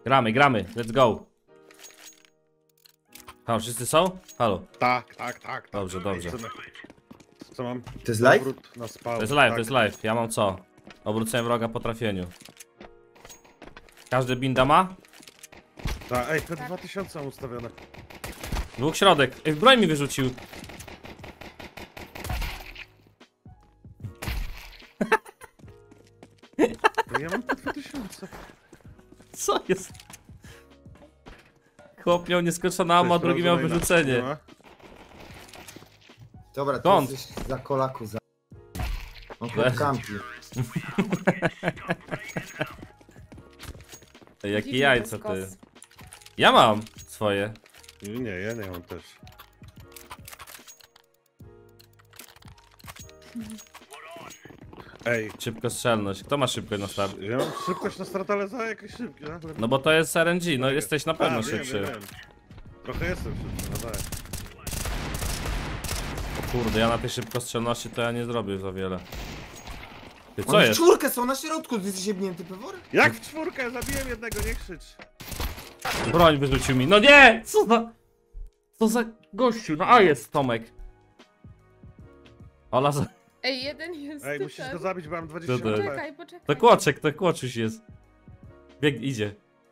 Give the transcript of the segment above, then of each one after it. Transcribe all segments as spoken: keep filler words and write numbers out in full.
Gramy, gramy, let's go. Halo, wszyscy są? Halo. Tak, tak, tak. Dobrze, dobrze. Co mam? To jest live? Powrót na spawn. To jest live, tak. to jest live. Ja mam co? Obrócenie wroga po trafieniu. Każdy binda ma? Tak, ej, te dwa tysiące mam ustawione. Dwóch środek. Ej, broń mi wyrzucił. No ja mam te dwa tysiące. Co jest? Chłop miał nieskończone ammo, a drugi miał wyrzucenie. Dobra, ty Skąd? jesteś za kolaku, za... On Weź. kampi. Ej, jakie Dziwny jajco dyskos. ty. Ja mam swoje. Nie, ja nie mam też. Ej, Szybkostrzelność. Kto ma szybkość na start? ja mam szybkość na start, ale za jakieś szybkie. Ale... No bo to jest R N G, no jesteś na pewno A, wiem, szybszy. wiem, wiem. Trochę jestem szybszy, no tak. Kurde, ja na tej szybkostrzelności to ja nie zrobię za wiele. Ty, co Oni w jest? czwórkę są na środku, ty jesteś jebnięty pewor? Jak w czwórkę? Zabiłem jednego, nie krzycz. Broń wyrzucił mi. No nie! Co za... Co za gościu? No a jest Tomek. Ola za... Ej, jeden jest Ej, musisz typem. go zabić, bo mam dwadzieścia Co to? H P. Poczekaj, poczekaj. To kłoczek, to kłoczuś jest. Bieg, idzie.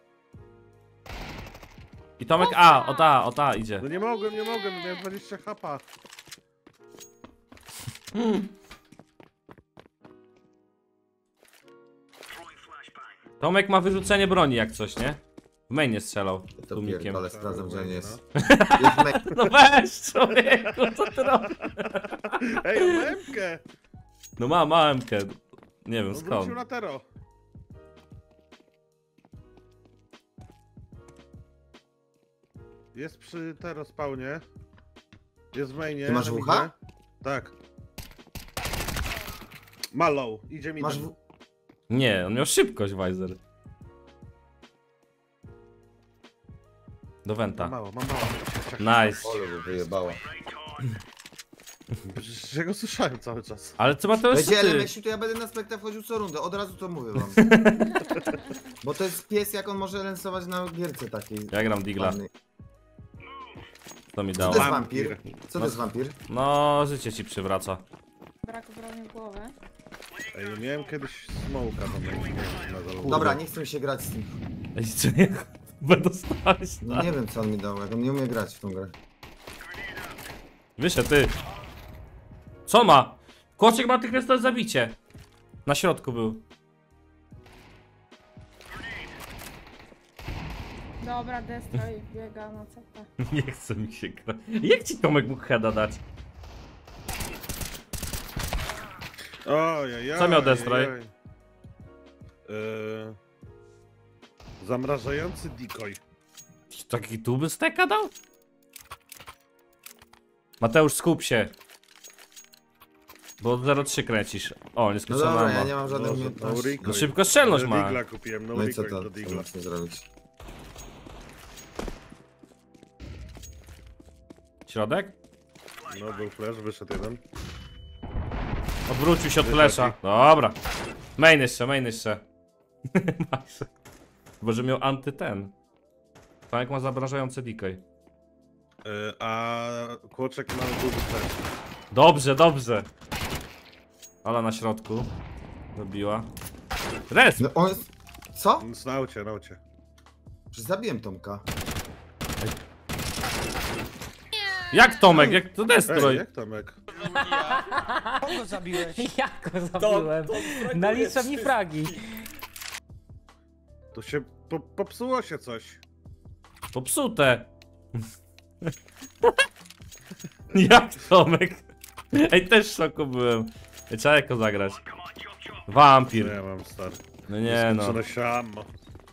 I Tomek A, o ta, o ta idzie. No nie mogłem, nie mogłem, miałem dwadzieścia H P. Tomek ma wyrzucenie broni jak coś, nie? W mainie strzelał. To Tumikiem. pierdolę, sprawdzam, gdzie on jest. No. Jest me... No weź człowieku, co ty robisz? Ej, on ma M-kę! No ma, ma M K. Nie wiem On skąd. wrócił na tero. Jest przy tero spawnie. Jest w mainie. Ty masz na W H? midzie. Tak. Ma low, idzie mi Masz tam. w... Nie, on miał szybkość, Weiser. Do Wenta. Mam mało, mam mało. Nice. Ole, by wyjebała. Przecież ja go słyszałem cały czas. Ale co ma to jeszcze Będzie ty? L M S-u, to ja będę na spekta wchodził co rundę, od razu to mówię wam. Bo to jest pies, jak on może lensować na gierce takiej. Ja gram Digla. ładnej. To mi Co dało. to jest Wampir. wampir? Co to jest wampir? No, życie ci przywraca. Brak obrony w głowę. Ej, miałem kiedyś smoka tam na zalogu. Dobra, nie chcę mi się grać z tym. Ej, co nie? Będę stać. No nie wiem co on mi dał, jak on nie umie grać w tą grę. Wyszedł ty. Co ma? Kłoczek ma natychmiastowe zabicie. Na środku był. Dobra, Destroy biega na C P. Nie chce mi się grać. Jak ci Tomek mógł heada dać? Ojej, Co miał Destroy? Eee, zamrażający decoy. Taki tu by steka dał? Mateusz, skup się. Bo zero trzy kręcisz. O, nie No skończona dobra, ja ma. nie mam żadnej Boże, umiejętności. no Rico. No szybkostrzelność Ale ma. Digla kupiłem, no, No i co Rico to, do co Digla. chcę zrobić? Środek? No był flash, wyszedł jeden. Odwrócił się od flesza. Dobra. Main jeszcze, main jeszcze. Bo że miał anty ten. Tomek ma zabrażający decoy. Eee, a Kłoczek ma duży flash. Dobrze, dobrze. Ola na środku. Dobiła. Res! No on jest... Co? On jest na aucie, na aucie. Przecież zabiłem Tomka. Jak Tomek? Jak to Ej, Destroy? jak Tomek? Kogo zabiłeś? Jak go zabiłem? Nalicza mi fragi. To się po, popsuło się coś. Popsute. Jak Tomek? Ej, też w szoku byłem. Ej, trzeba jako zagrać. Nie Wampir. ja mam stary. No nie no. Skończone się ammo.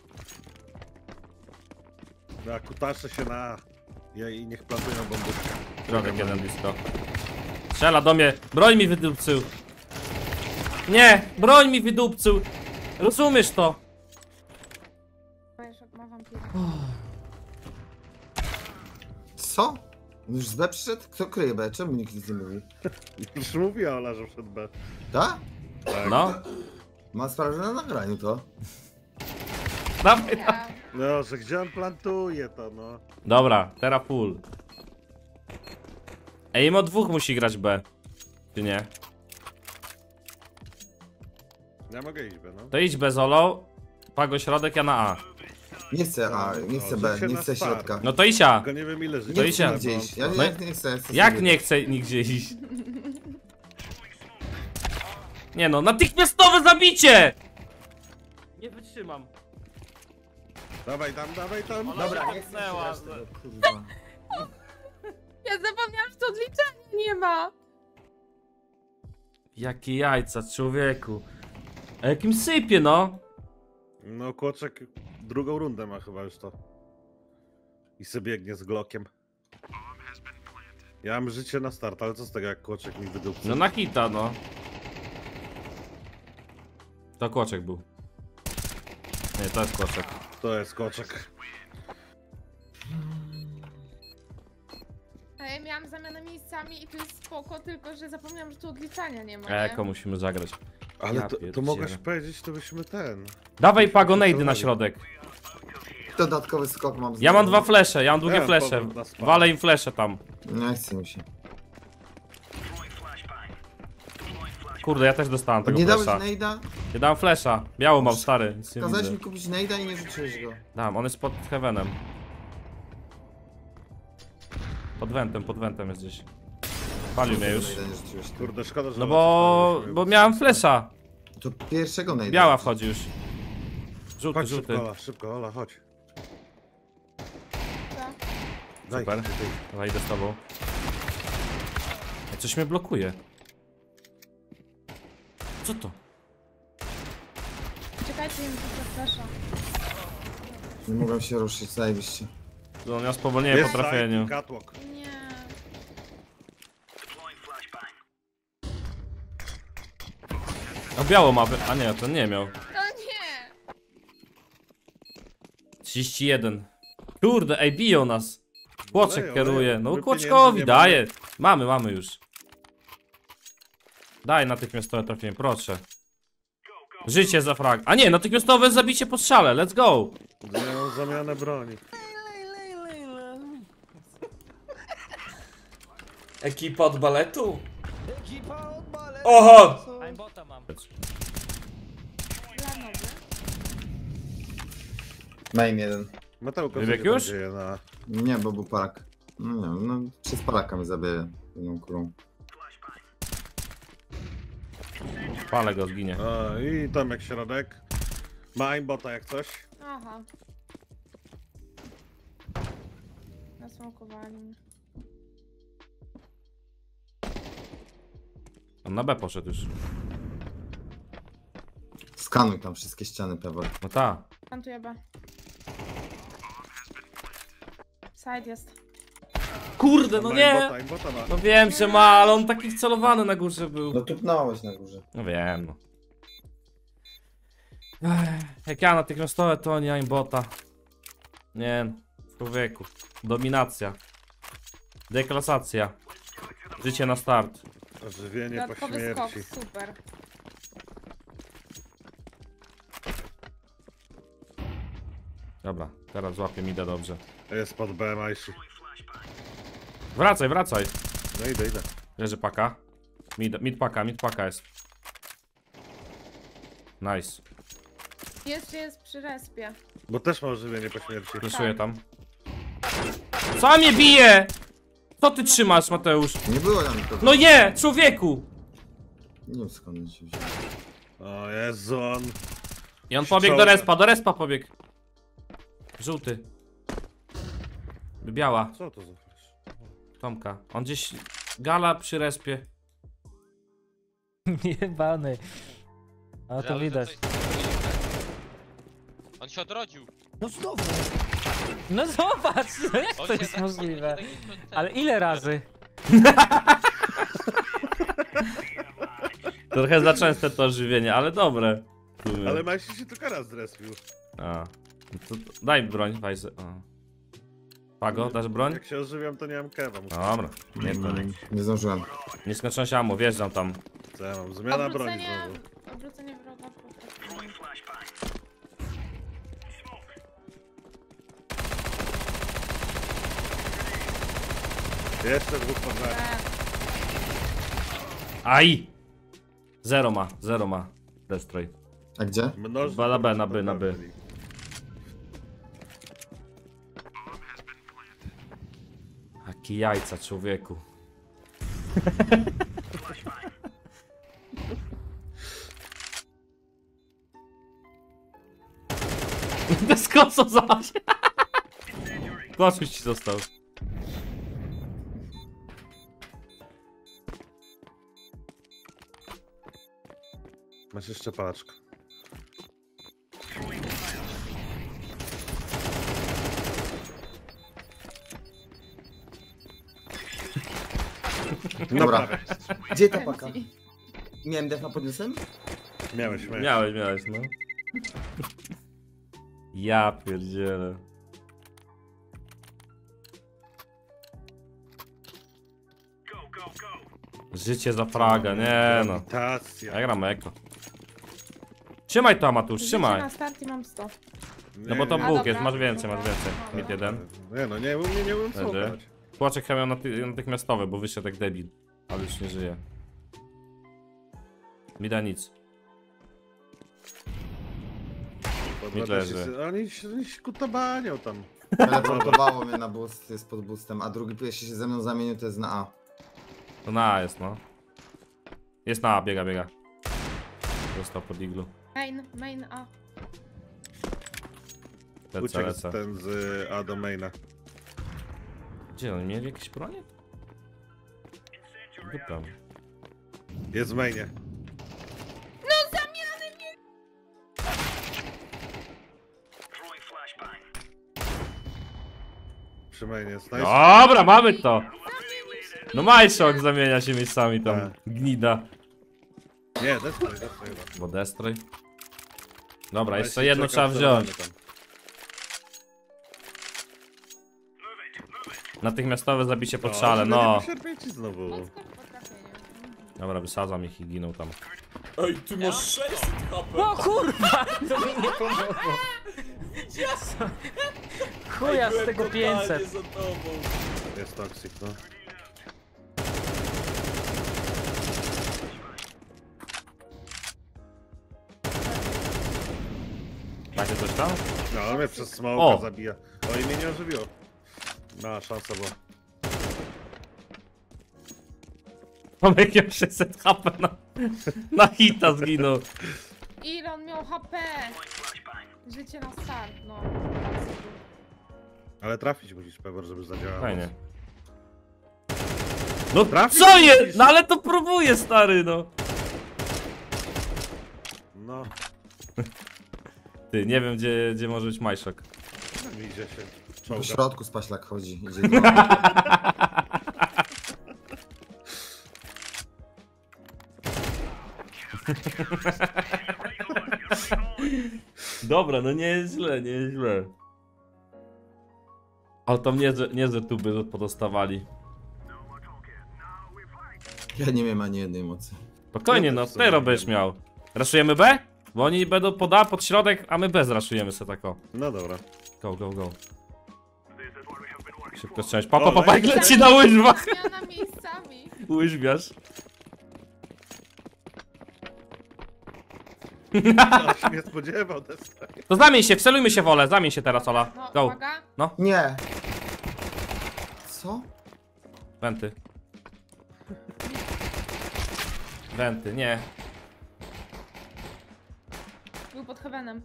Na kutasze się na... Ja i niech plantują bombówkę. Środek jeden blisko. Strzela do mnie. Broń mi wydupcył. Nie! Broń mi wydupcył. Rozumiesz to? Wiesz, ma wampira. Co? On już z B przyszedł? Kto kryje B? Czemu nikt nic nie mówi? Już mówiła Ola, że przed B. Tak? Tak. No. Ma sprawę na nagraniu to. Dawaj, Ja. No, że gdzie on plantuje to, no. Dobra, teraz full. Ej, im od dwóch musi grać B. Czy nie? Ja mogę iść, B, no. To idź B Zolo. Pago środek, ja na A. Nie chcę A, nie chcę O, B, rzuć się nie na chcę start. środka. No to idź A. Tylko nie wiem ile życia. To Nie idź chcę ja. nigdzie iść. Ja, No ja nie chcę. chcę Jak sobie- nie chce nigdzie iść? Nie no, natychmiastowe zabicie! Nie wytrzymam. Dawaj tam, dawaj tam. Ona Dobra, się nie chcę popchnęła. grać tego, kurwa. Ja zapomniałam, że to odliczania nie ma. Jakie jajca, człowieku. A jakim sypie, no? No, Kłoczek drugą rundę ma chyba już to. I sobie biegnie z Glockiem. Ja mam życie na start, ale co z tego jak Kłoczek mi wydupcy? No na hita, no. To kłoczek był. Nie, to jest kłoczek. To jest Kłoczek. A ja miałam zamianę miejscami i to jest spoko, tylko że zapomniałam, że tu odliczania nie ma. nie? Eko musimy zagrać. Ale Ja to, to pierdzielę. mogłeś powiedzieć, to byśmy ten... Dawaj Pago nejdy na środek. Dodatkowy skok mam. Ja mam dwa flesze, ja mam długie Ja mam flesze. powrót na spa. Walę im flesze tam. Nie chce mi się. Kurde, ja też dostałem tego Nie dałeś flesza. nejda? Ja dałem flesza. Biało mam, stary. Nic nie Kazałeś widzę. mi kupić nejda i nie rzuciłeś go. Dam, on jest pod heavenem. Pod wentem, pod wentem jest gdzieś. Palił mnie już. Nejda nie rzuciłeś. Kurde. Kurde, szkoda, że... No bo... na to bo miałem flesza. To pierwszego nejda. Biała wchodzi już. Żółty, Chodź żółty. szybko, Ola, szybko, Ola, chodź. Tak. Daj, Super. ty, ty. Dobra, idę z tobą. Ej, coś mnie blokuje. Co to? Czekajcie, im rzucę flasha. Nie mogłem się ruszyć, zajebiście. On miał spowolnienie Jest po trafieniu. side, catwalk. Nie. A biało ma... wy- A nie, to nie miał. No nie! trzydzieści jeden. Kurde, ej, biją nas. Kłoczek Oleją, kieruje. oleją. No My Kłoczkowi pieniędzy nie daje. Mamy, mamy już. Daj natychmiastowe trafienie, proszę. Życie za frag. A nie, natychmiastowe zabicie po strzale, let's go. Zmienią zamianę broni. Ekipa od baletu? Ekipa od baletu. Oho! Aimbota mam. Dla nowy. Main jeden. Metełko Wybieg sobie tam już? dzieje na... Nie, bo był palak. No nie wiem, no przez palaka mnie zabije jedną kulą. Pale go zginie. A, i Tomek środek. Ma aimbota jak coś. Aha. Nasmokowali mnie. On na B poszedł już. Skanuj tam wszystkie ściany, Pewor. No ta. Plantuję B. Side jest. Kurde, no Ma nie! aimbota, aimbota ma. No wiem, że ma, ale on taki wcelowany na górze był. No tupnąłeś na górze. No wiem, no. Ech, jak ja natychmiastowe, to nie aimbota. Nie, człowieku. Dominacja. Deklasacja. Życie na start. Żywienie po Dodatkowy skok, śmierci. super. Dobra, teraz złapię mida dobrze. Jest pod B, Majsi. Wracaj, wracaj. No idę, idę. Leży paka. Mid, mid paka, mid paka jest. Nice. Jeszcze jest przy respie. Bo też ma żywienie po śmierci. Fleszuję tam. Co mnie bije? Co ty trzymasz, Mateusz? Nie było tam nikogo. No nie, człowieku! Nie wiem skąd on się wziął. O Jezu, on... I on pobiegł do respa, do respa pobiegł. Żółty. Biała, Co to za flash? Tomka. On gdzieś... Gala przy respie. Jebany. A to Ale widać. coś- On się odrodził. No znowu. No zobacz, no jak On to się jest tak- możliwe? on się tak- ten- Ale ile razy? Trochę za częste to ożywienie, ale dobre. W sumie. Ale Majsi się tylko raz zrespił. A. No to daj broń, Wajzy. Pago, dasz broń? Jak się ożywiam, to nie mam kewa. Muszę... Dobra, nie to. Nie zdążyłem. Nie skończyłem się ammo, wjeżdżam tam. Co ja mam? Zmiana broni Obrócenie, znowu. obrócenie wroga po prostu. Jeszcze dwóch pod B. E, Aj! Zero ma, zero ma. Destroy. A gdzie? Mnożny Dwa na B, na pod B, na B. byli. Jakie jajca, człowieku. Bez koso zaś. Koszuś ci został. Masz jeszcze paczkę. Dobra. Gdzie ta kręci. paka? Miałem defa podniosłem? Miałeś, miałeś. Miałeś, miałeś, no. Ja pierdzielę. Życie za fraga, nie no. Grawitacja. Ja gram eko. Trzymaj to, Matusz, Życie trzymaj. na start i mam sto. No bo to Nie, A, Bóg dobra. jest, masz więcej, masz więcej. Dobra. Mid jeden. Nie no, nie, u mnie nie umiem Leży. słuchać. Płaczek chyba miał naty natychmiastowy, bo wyszedł jak debil. Ale już nie żyje. Mida nic. Dobra, leży. też jest- Oni się, oni się kutabanią tam. Teleportowało mnie na boost, jest pod boostem, a drugi jeśli się ze mną zamienił, to jest na A. To na A jest, no. Jest na A, biega, biega. Został pod iglu. Main, main A. Lecę, Uciekł lecę. ten z y, A do maina. Gdzie, oni mieli jakieś bronie? Dupę. Jest w mainie. Przy mainie jest. Nice. Dobra, mamy to! No Majszok zamienia się miejscami tam. Tak. Gnida. Nie, destroy, destroy. chyba. Bo destroy. Dobra, Ale jeszcze się jedno czeka trzeba wcelowany wziąć. tam. Natychmiastowe zabicie pod O, szale, żeby no. nie sierpieci znowu. Podskocz po trafieniu. Dobra, wysadzam ich i giną tam. Ej, ty masz sześćset H P! O kurwa! To mi nie pomogło. Jasno. Chuja z tego pięćset. za tobą. Jest toxic, no. Macie coś tam? No, ale mnie przez smoka O! zabija. O, i mnie nie ożywiło. No, szansa była. Mam jakieś sześćset H P na, na hita zginął. Ile on miał H P? Życie na start, no. Ale trafić musisz pewor, żeby zadziałało. Fajnie. No Trafić co musisz. jest? No ale to próbuję, stary, no. No, Ty, nie wiem gdzie, gdzie może być Majszok. mi idzie się Po czołga. środku spaślak chodzi. Idzie do... Dobra, no nie jest źle, nie jest źle. Ale tam niezłe, niezłe tuby podostawali. Ja nie wiem ani jednej mocy. Spokojnie, no, Pyro byś miał. Raszujemy B? Bo oni będą pod A, pod środek, a my B zraszujemy se tako. No dobra. Go, go, go. Szybko strzelić. Pa, pa, pa, O, pa, jak leci na łyżwach. Zmiana miejscami. Łyżwiarz. No, się nie spodziewał, destroy. To zamień się, wcelujmy się w Olę, zamień się teraz, Ola. No, Go. uwaga. Nie! Co? Wenty. Wenty, nie. Był pod heavenem.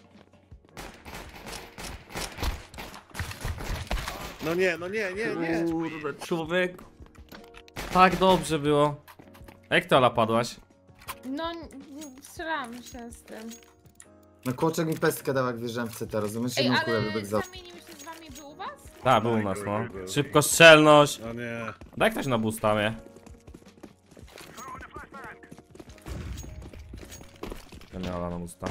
No nie, no nie, nie, nie. Kurde, człowieku. Tak dobrze było. A jak ty, Ola, padłaś? No, n- n- strzelałam się z tym. No Kłoczek mi pestkę dał jak wjeżdżałem w C T, rozumiesz? Ej, Jedną kulę ale wybiegł za... zamienił się z wami, był u was? Tak, był u Tak, nas, był, no. był, był. Szybko strzelność. No nie. Daj ktoś na boosta mnie. Ja miała na boosta.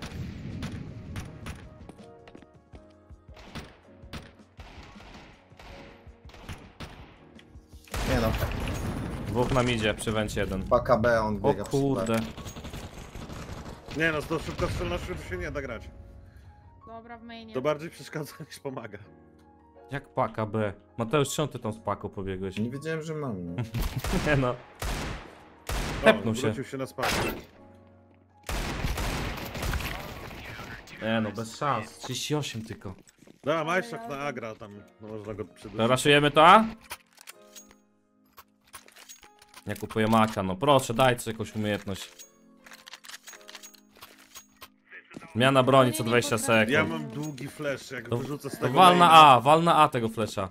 Nie no, Dwóch nam idzie, przy wencie jeden. paka B, on O biega przy kurde. Nie no, z tą szybko strzelnością to się nie da grać. Dobra, w mainie. To bardziej przeszkadza niż pomaga. Jak paka B? Mateusz, czemu ty tam z paką pobiegłeś? Nie wiedziałem, że mam. No. Nie no. O, Tepnął się. wrócił się na spadę. Nie no, bez szans. trzydzieści osiem tylko. Da, majszak na Agra tam, no można go przydać. Raszujemy to, a? Ja kupuję maka, no proszę, dajcie jakąś umiejętność. Zmiana broni co dwadzieścia sekund. Ja mam długi flash, jak To- wyrzucę z To tego wal na maina- A, wal na A tego flesza.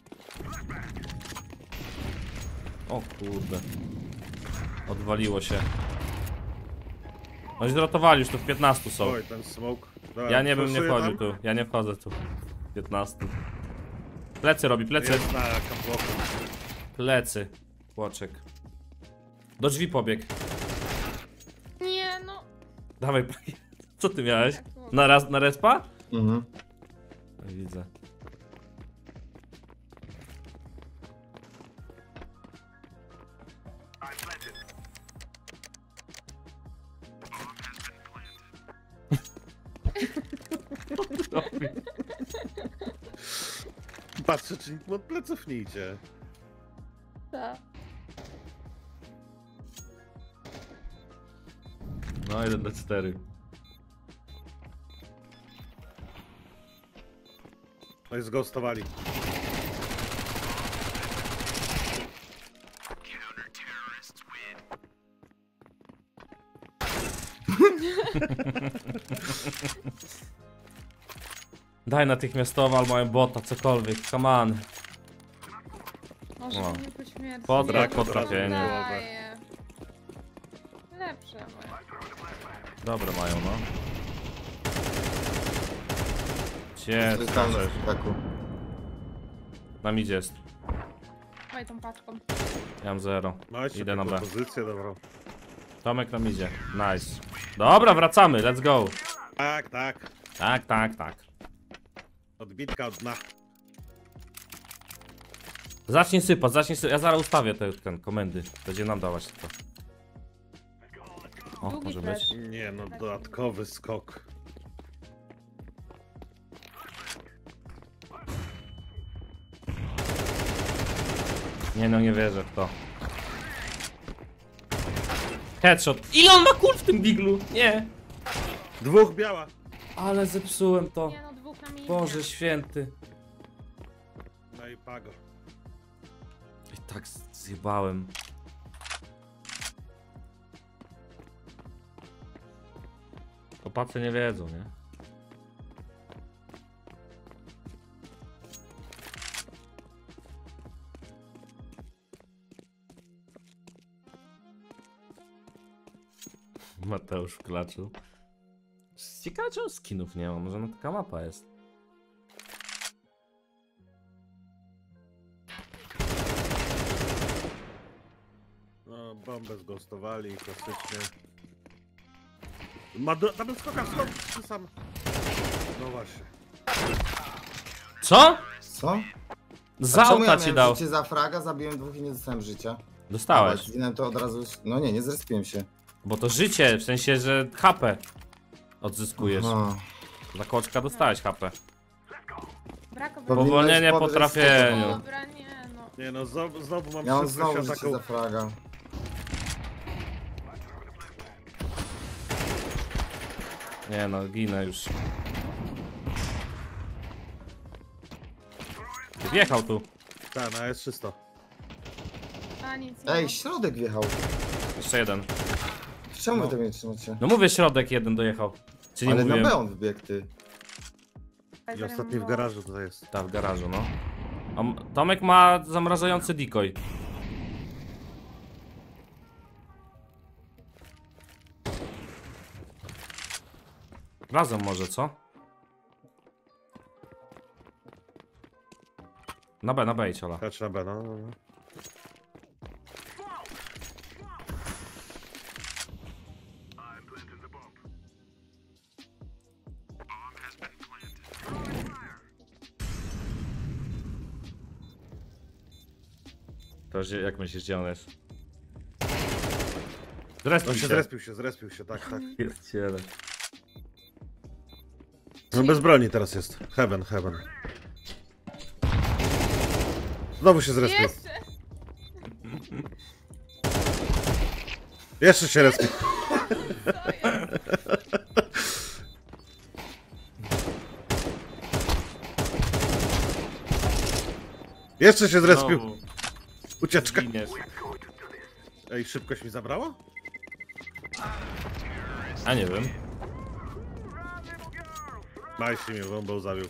O kurde. Odwaliło się. No i zrotowali, już tu w piętnastu są. Oj, ten smoke. Dobra, Ja nie bym nie flashuję wchodził tam. tu, ja nie wchodzę tu. piętnastu. Plecy robi, plecy. Jest na kapłoku. Plecy. Płoczek. Do drzwi pobieg. Nie, no. Dawaj, co ty miałeś? Na, raz, na respa? Mhm. Widzę. Patrzę, czy nikt mu od pleców nie idzie. Tak. No, jeden do cztery. No i zghostowali. Daj natychmiastowo albo mają bota, cokolwiek, come on. Może No. mnie po śmierci. Podrak Nie, po to trafieniu. daje. Lepsze moje. Dobre mają, no. Cie, To jest tam coś. w taku. Nam idzie jest. Daj tą paczką. Ja mam zero. Macie Idę na B. pozycję, dobra. Tomek nam idzie. Nice. Dobra, wracamy, let's go. Tak, tak. Tak, tak, tak. Odbitka od dna. Zacznij sypać, zacznij sypać. Ja zaraz ustawię te, ten komendy. Będzie nam dawać to. O, Długi może flash. być. Nie no, dodatkowy skok. Nie no, nie wierzę w to. Headshot. Ile on ma kul w tym diglu? Nie. Dwóch biała. Ale zepsułem to. Nie no, dwóch na mnie. Boże święty. No i pago. I tak zjebałem. Chłopacy nie wiedzą, nie? Mateusz w klaczu. Ciekawe, czemu skinów nie ma, może na taka mapa jest. No, bombę zghostowali, klasycznie. Ma do... Tam skoka, skok, czy sam. No właśnie. Co? Co? Za A czemu ja auta ci miałem dał. życie za fraga, zabiłem dwóch i nie dostałem życia. Dostałeś. Zginąłem to od razu. No nie, nie zrespiłem się. Bo to życie, w sensie, że H P odzyskujesz. Aha. Za koczka dostałeś H P. Brakowało. Powinno Powolnienie jest po podejść trafieniu. z tego. Dobra, nie no. Nie no, znowu, znowu mam Ja mam wszystko znowu się życie za fraga. Nie no, ginę już. Wjechał tu. Tak, no jest czysto. A nic nie Ej, ma. środek wjechał. Jeszcze jeden. Czemu No. wy tego nie trzymacie? No mówię, środek jeden dojechał. Czy nie Ale mówiłem? na B on wbiegł, ty. I ostatni w garażu tutaj jest. Tak, w garażu, no. A m- Tomek ma zamrażający decoy. Razem może, co? Na B, na B idź, Ola. Patrz na B, no, no, no. To gdzie- jak myślisz, gdzie on jest? No Zrespił się się. zrespił się, zrespił się, tak, tak. Pierdziele. No bez broni teraz jest. Heaven, heaven. Znowu się zrespił. Jeszcze! Jeszcze się respił. Co jest? Jeszcze się zrespił. Znowu. Ucieczka. Zginiesz. Ej, szybkość mi zabrało? A nie wiem. Majsi mnie bombą zabił.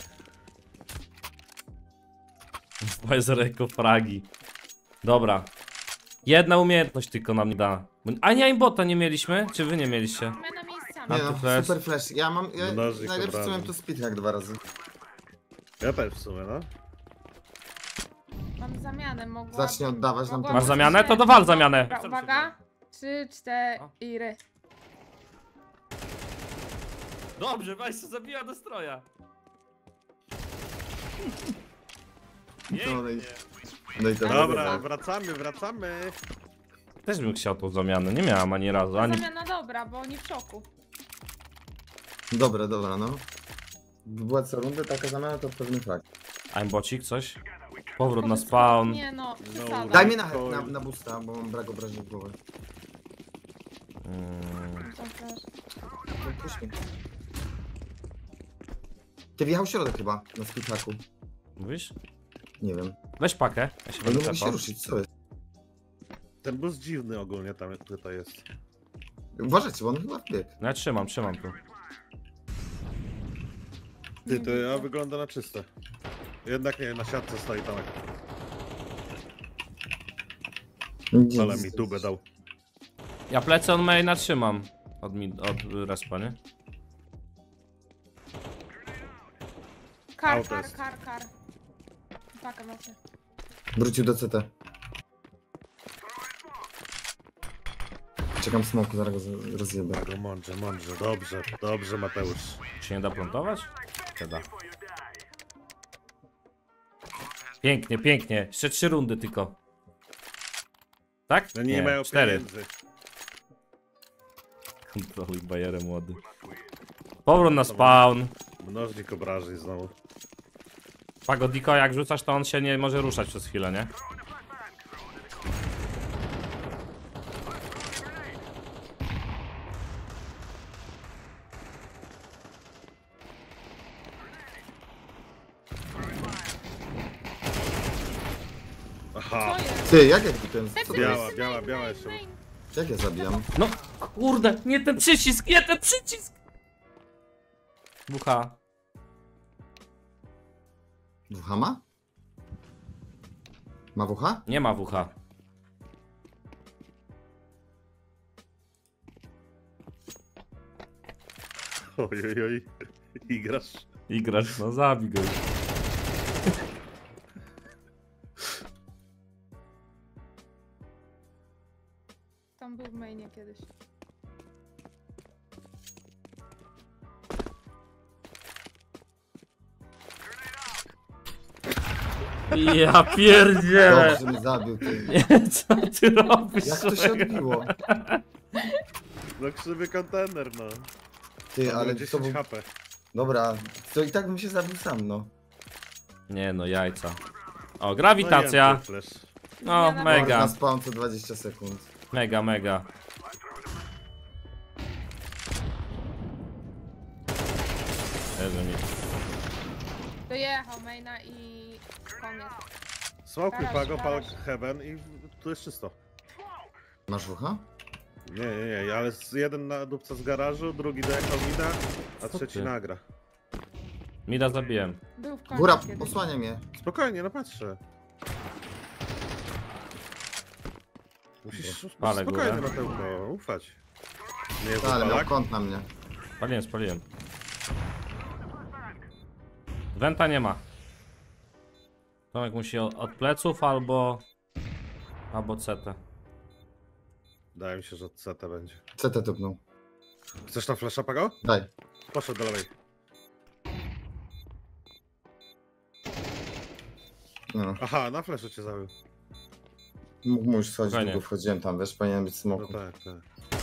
Wajzereko fragi. Dobra. Jedna umiejętność tylko nam nie da. A nie, aimbota nie mieliśmy? Czy wy nie mieliście? My na miejscami. Nie to no, flash. super flash. Ja mam, ja Mnożyk najlepszy co obrażeń. miałem to speedhack dwa razy. Ja też w sumie, no. Mam zamianę, mogłam... Zacznie oddawać nam mogłam Masz to. zamianę? To dowal zamianę. Dobra, uwaga. Trzy, cztery. Dobrze, weź się zabija do stroja. No i, no i to Dobra, wracamy, wracamy. Też bym chciał tą zamianę, nie miałam ani razu, ani... Zamiana dobra, bo oni w szoku. Dobra, dobra, no. Była co rundę taka zamiana, to pewny flag. Aimbocik, coś? Powrót na spawn. Nie no, przesada. Daj mi na, na, na boosta, bo mam brak obrażeń w głowę. Mm, To też. No, puść mnie. Ty wjechał w środek chyba, na speedhacku. mówisz? Nie wiem. Weź pakę. Ja się Ale będę nie mogę się tepał. ruszyć, co jest? Ten bus dziwny ogólnie tam tutaj jest. Uważajcie, bo on chyba wbiegł. No ja trzymam, trzymam tu. Ty, to ja wygląda na czyste. Jednak nie, na siatce stoi Tomek. Ale mi tubę dał. Ja plecy on maina trzymam. Od, mi, od respa, nie? Kar, Auto kar, jest. kar, kar. Pakę macie. Wrócił do C T. Czekam smoku, zaraz go z- rozjebę. No mądrze, mądrze, dobrze, dobrze Mateusz. Się nie da plantować? Nie da. Pięknie, pięknie. Jeszcze trzy rundy tylko. Tak? No nie, mają cztery. pieniędzy. Kontroluj bajerę młody. Powrót na spawn. Mnożnik obrażeń znowu. Pagodiko, jak rzucasz, to on się nie może ruszać przez chwilę, nie? Aha, Co jest? Ty, jak ja kupiłem? Co to Biała, jest? biała, biała jeszcze. Main. Jak ja zabijam? No, kurde, nie ten przycisk, nie ten przycisk! W H. W H ma? Ma W H? Nie ma W H. Oj, oj, oj. I grasz. I grasz, no zabij go. Tam był w mainie kiedyś. Ja pierdzielę! Dobrze mnie zabił, ty. Co ty robisz? Jak to się odbiło? No krzywy kontener, no. Ty, Ale ale to dziesięć był... HP. Dobra, to i tak bym się zabił sam, no. Nie no, jajca. O, No grawitacja. i flash. No, Na mega, spawn co dwadzieścia sekund. mega, mega. Jezu mi. Dojechał maina i koniec. Smokuj Garaż, Pago, pal garaż. Heaven i tu jest czysto. Masz W H? Nie, nie, nie, ale z- jeden na dupca z garażu, drugi dojechał mida, a Co trzeci ty? nagra. Mida zabiłem. Był w końcu Góra, kiedyś. posłania mnie. Spokojnie, no patrzę. Musisz Palę spokojnie, górę. Mateuko, ufać. Nie jest Ale miał zapalak? kąt na mnie. Spaliłem, spaliłem. Wenta nie ma. Tomek musi o- od pleców albo... Albo C T. Wydaje mi się, że od C T będzie. C T tupnął. Chcesz na flasha, Pago? Daj. Poszedł do lewej. No. Aha, na flashu cię zabił. Mógł mu już schodzić, Spokojnie. długo wchodziłem tam, wiesz, powinien być No smoku. tak, tak.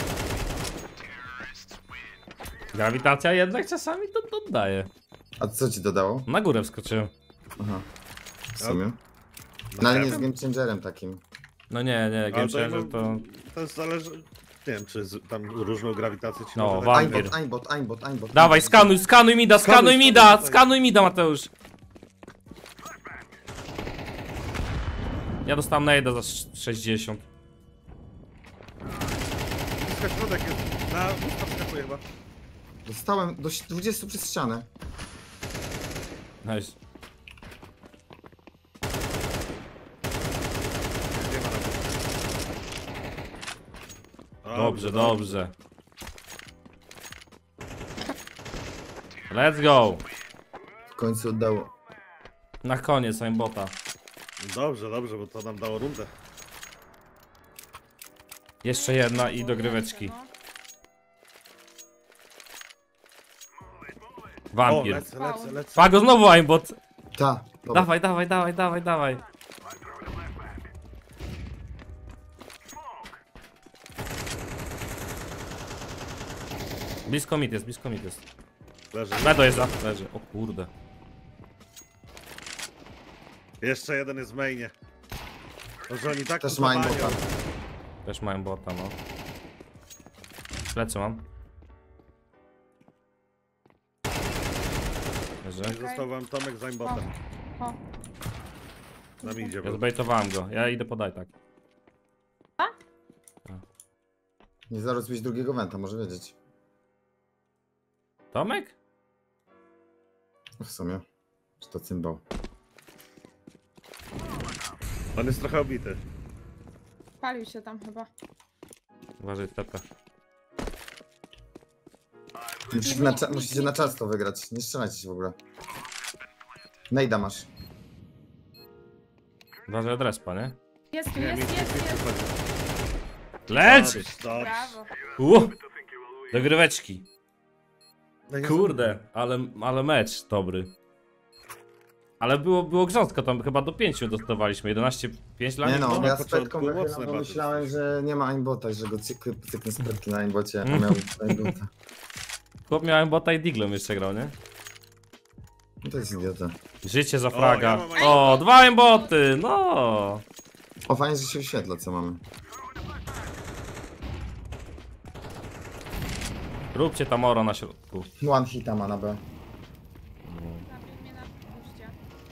Grawitacja jednak czasami to, to daje. A co ci dodało? Na górę wskoczyłem. Aha. W sumie. No ale nie z game changerem takim. No nie, nie, Ale game to changer jakby- to... To zależy... Nie wiem, czy z, tam różną grawitację ci No, może wa- dać. Wampir. Aimbot, aimbot, aimbot, aimbot. Dawaj, skanuj, skanuj mida, skanuj Skanuj, mida, skanuj, skanuj mida, Mateusz. Ja dostałem najedę za sz- sześćdziesiąt. Blisko środek jest. Na usta wskakuje chyba. Dostałem do dwudziestu przez ścianę. Nice. Nie ma na górze. Dobrze, dobrze. Let's go. W końcu oddało. Na koniec aimbota. Dobrze, dobrze, bo to nam dało rundę. Jeszcze jedna i dogryweczki. No. O, Wampir. lecę, lecę, lecę. Pago, znowu aimbot. Ta. Dobra. Dawaj, dawaj, dawaj, dawaj, dawaj. Blisko mit jest, blisko mit jest. Leży. Medo jest za, leży. O kurde. Jeszcze jeden jest w mainie. Może oni tak Też tu ma zawanią. aimbota. Też mają bota, no. Plecy mam. Leży. I został wam Tomek z aimbotem. O, Na midzie Ja był. zbejtowałem go. Ja idę podaj tak. Nie zaraz być drugiego wenta, może wiedzieć. Tomek? W sumie. Czy to cymbał? On jest trochę obity. palił się tam chyba. Uważaj, tata. Musicie na, cza- musicie na czas to wygrać. Nie strzelajcie się w ogóle. Nejda masz. Uważaj od respa, nie? Jest tu, Nie, jest, mi jest, jest. Leć! Dobrze. Brawo. U! Dogryweczki. No i Kurde, ale, ale mecz dobry. Ale było, było grząsko, tam chyba do pięciu dostawaliśmy. jedenaście pięć dla Nie nich no, było? ja z początku petką mocne wychylam, bo baty myślałem, dosyć. że nie ma aimbota, że go cyknę, cyknę z petki na aimbocie, a Mm. miał aimbota. Chłop miałem bota i diglem jeszcze grał, nie? No to jest idiota. Życie za O, fraga. ja mam O, dwa emboty, no! O, fajnie, że się wyświetla, co mamy. Róbcie tam oro na środku. One hita ma na B. Zabił mnie na puszcie.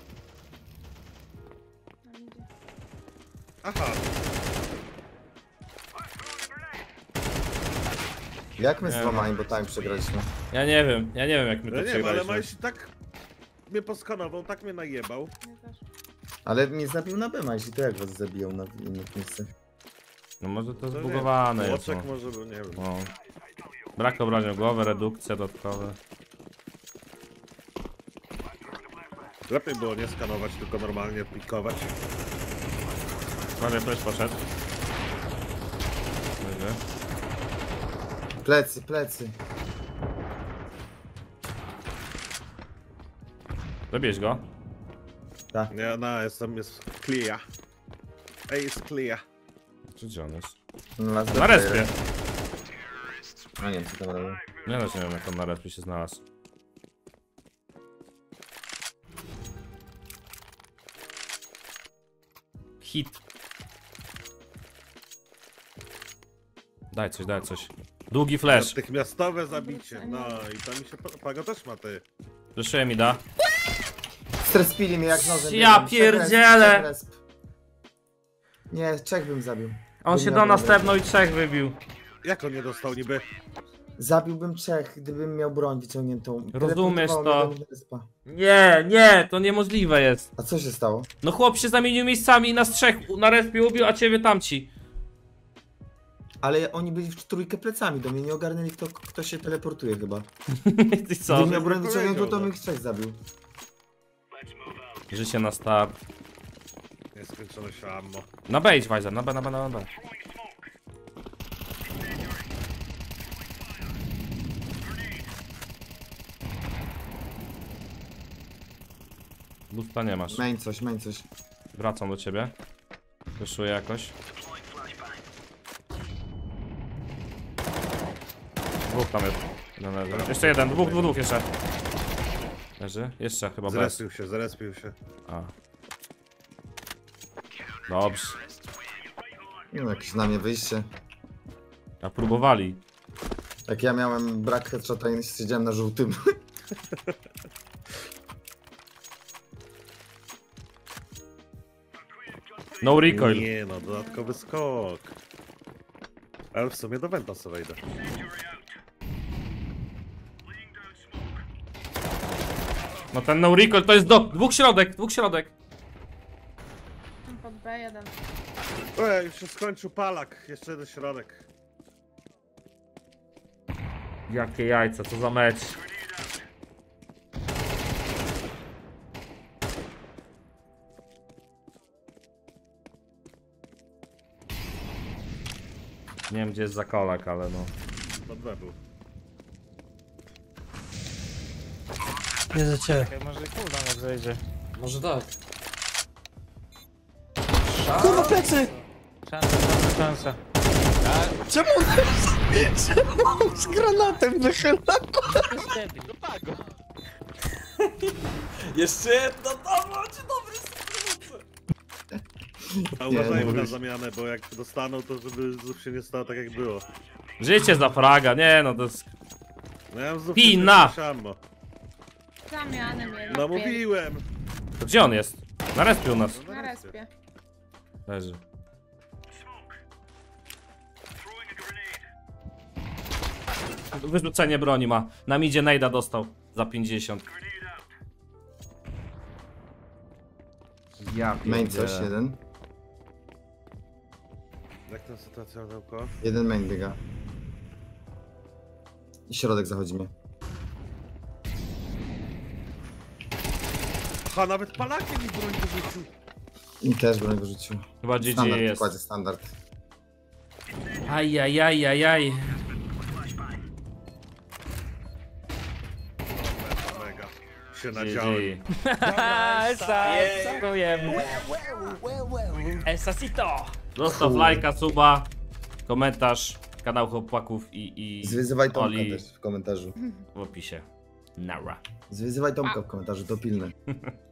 Na midzie. Aha, Jak my z Nie dwoma no. aimbotami przegraliśmy? Ja nie wiem, ja nie wiem jak my no to nie wiem, ale przegraliśmy. Majsi tak mnie poskanował, tak mnie najebał. Mnie też. Ale mnie zabił na B, jeśli to jak was zabiją na innych miejscach? No może to To nie zbugowane wiem, jest. Łoczek No. może, był, nie wiem. No. Brak obrażeń głowy, redukcja dodatkowe. Lepiej było nie skanować, tylko normalnie pikować. Prawie też poszedł. Dobrze. Plecy, plecy. Zabierz go. Nie, no, jestem, jest clear. Ej, jest clear. Czy gdzie on jest? Last Na respie. player. A nie wiem, co tam robię. Ja też nie wiem jak on na respie się znalazł. Hit. Daj coś, daj coś. Długi flash. Natychmiastowe zabicie. No i to mi się... po- Pago też ma ty. Zresztą mi da. Strespili mnie jak nożem. Ja biegłem. Trzech resp, pierdzielę. trzech resp. Nie, trzech bym zabił. On Bym się miał do broń. następną i trzech wybił. Jak on nie dostał niby? Zabiłbym trzech, gdybym miał broń wyciągniętą. Rozumiesz Teleportowało to? mnie do respa. Nie, nie, to niemożliwe jest. A co się stało? No chłop się zamienił miejscami i nas trzech na respie ubił, a ciebie tamci. Ale oni byli w trójkę plecami, do mnie nie ogarnęli kto, kto się teleportuje chyba. Ty co? Gdybym miał broń nie wyciągniętą, to powiedział, bym no. ich trzech zabił. Życie na start. Nieskończone się ammo. Na B idź, Weiser, na B, na B, na B. Busta nie masz. Main coś, main coś. Wracam do ciebie. Wyszuję jakoś. Dwóch tam jest. Jeden leży. Jeszcze jeden, dwóch, dwóch, dwóch jeszcze. Leży? Jeszcze chyba bez. Zrespił się, zrespił się. A. Dobrze. No, jakieś na mnie wyjście. A próbowali. Jak ja miałem brak headshota i siedziałem na żółtym. No recoil. Nie no, dodatkowy skok. Ale w sumie do Venta sobie wejdę. No ten no recoil to jest do... Dwóch środek, dwóch środek. Pod B jeden. Ej, już się skończył palak. Jeszcze jeden środek. Jakie jajca, co za mecz. Nie wiem gdzie jest zakolak, ale no. Na dwa był. Nie za ciebie. Może cooldown jak zejdzie. Może tak. Kurwa, plecy! Szansa, szansa, szansa. Czemu on, czemu on z granatem wychyla? To jest debil. Jeszcze jedna, dawajcie dobry skrót. A Nie, uważajmy nie na mówisz. zamianę, bo jak dostaną, to żeby znów się nie stało tak jak było. Życie za fraga, nie no to jest... No ja mam znów Pina! ammo. Zamianę mnie. No mówiłem! To gdzie on jest? Na respie u nas. Na respie. Leży. Wyrzucenie broni ma. Na midzie Nejda dostał za pięćdziesiąt. Ja Main pierdzielę. coś, jeden. Jak ta sytuacja dookoła? Jeden main biega. I środek zachodzi mnie. Aha, nawet palakiem mi broń wyrzucił. I też broń wyrzucił. Chyba G G Standard, jest. dokładnie standard. Ajajajajaj. Mega. Się G nadziałem. G. Haha, Esa, dziękujemy. Esasito. Zostaw lajka, suba, komentarz, kanał chłopaków i, i Zwyzywaj Tomka Oli też w komentarzu. w opisie. Nara. Zwyzywaj Tomka w komentarzu, to pilne.